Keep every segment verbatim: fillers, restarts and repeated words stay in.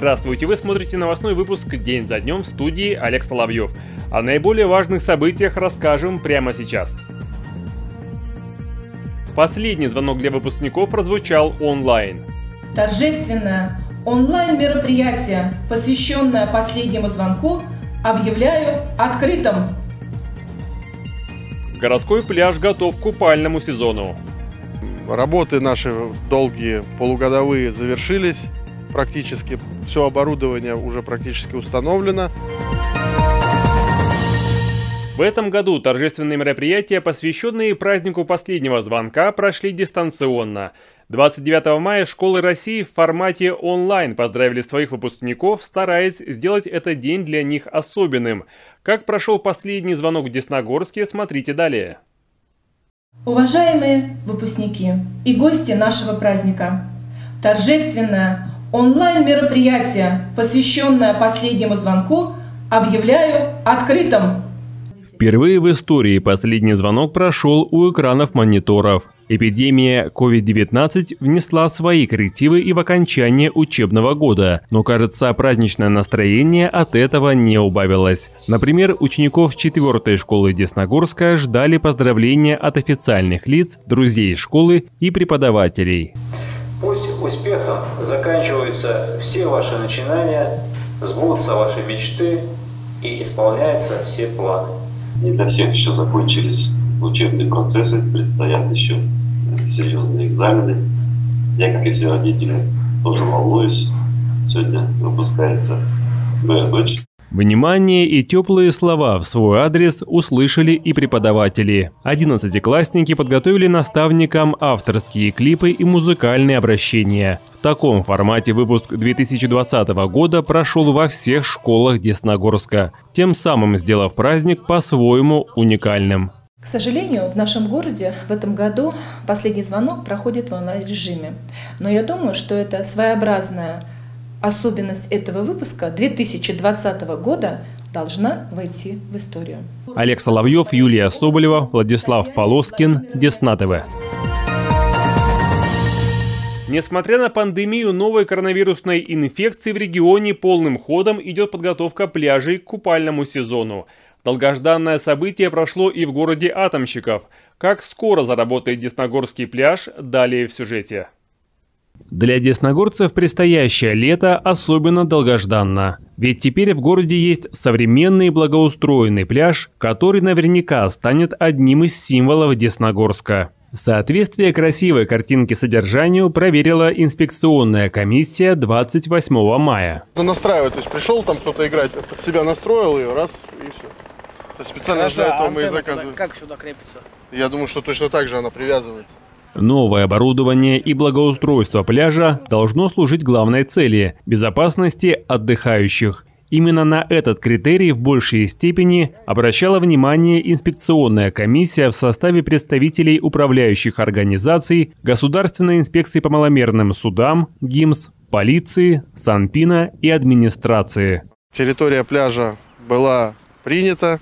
Здравствуйте, вы смотрите новостной выпуск «День за днем» в студии Олег Соловьев. О наиболее важных событиях расскажем прямо сейчас. Последний звонок для выпускников прозвучал онлайн. Торжественное онлайн-мероприятие, посвященное последнему звонку, объявляю открытым. Городской пляж готов к купальному сезону. Работы наши долгие, полугодовые, завершились практически. Все оборудование уже практически установлено. В этом году торжественные мероприятия, посвященные празднику последнего звонка, прошли дистанционно. двадцать девятого мая школы России в формате онлайн поздравили своих выпускников, стараясь сделать этот день для них особенным. Как прошел последний звонок в Десногорске, смотрите далее. Уважаемые выпускники и гости нашего праздника, торжественное онлайн-мероприятие, посвященное последнему звонку, объявляю открытым. Впервые в истории последний звонок прошел у экранов мониторов. Эпидемия ковид девятнадцать внесла свои коррективы и в окончание учебного года, но, кажется, праздничное настроение от этого не убавилось. Например, учеников четвёртой школы Десногорска ждали поздравления от официальных лиц, друзей школы и преподавателей. Пусть успехом заканчиваются все ваши начинания, сбудутся ваши мечты и исполняются все планы. Не для всех еще закончились учебные процессы, предстоят еще серьезные экзамены. Я, как и все родители, тоже волнуюсь. Сегодня выпускается моя дочь. Внимание и теплые слова в свой адрес услышали и преподаватели. Одиннадцатиклассники подготовили наставникам авторские клипы и музыкальные обращения. В таком формате выпуск две тысячи двадцатого года прошел во всех школах Десногорска, тем самым сделав праздник по-своему уникальным. К сожалению, в нашем городе в этом году последний звонок проходит в онлайн-режиме. Но я думаю, что это своеобразная особенность этого выпуска две тысячи двадцатого года должна войти в историю. Олег Соловьев, Юлия Соболева, Владислав Полоскин, Десна ТВ. Несмотря на пандемию новой коронавирусной инфекции, в регионе полным ходом идет подготовка пляжей к купальному сезону. Долгожданное событие прошло и в городе Атомщиков. Как скоро заработает Десногорский пляж, далее в сюжете. Для десногорцев предстоящее лето особенно долгожданно. Ведь теперь в городе есть современный благоустроенный пляж, который наверняка станет одним из символов Десногорска. Соответствие красивой картинки содержанию проверила инспекционная комиссия двадцать восьмого мая. Настраивать, то есть пришел там кто-то играть, под себя настроил ее, раз, и все. То есть специально для этого мы и заказываем. Как сюда крепится? Я думаю, что точно так же она привязывается. Новое оборудование и благоустройство пляжа должно служить главной цели – безопасности отдыхающих. Именно на этот критерий в большей степени обращала внимание инспекционная комиссия в составе представителей управляющих организаций, Государственной инспекции по маломерным судам, ГИМС, полиции, Санпина и администрации. Территория пляжа была принята,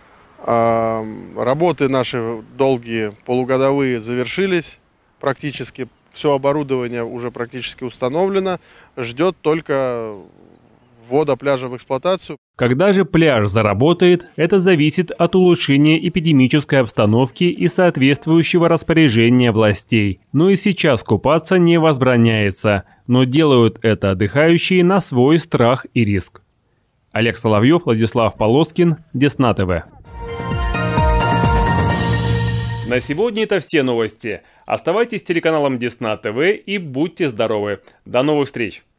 работы наши долгие, полугодовые, завершились практически. Все оборудование уже практически установлено, ждет только ввода пляжа в эксплуатацию. Когда же пляж заработает, это зависит от улучшения эпидемической обстановки и соответствующего распоряжения властей. Но и сейчас купаться не возбраняется, но делают это отдыхающие на свой страх и риск. Олег Соловьев, Владислав Полоскин, Десна ТВ. На сегодня это все новости. Оставайтесь с телеканалом Десна ТВ и будьте здоровы. До новых встреч!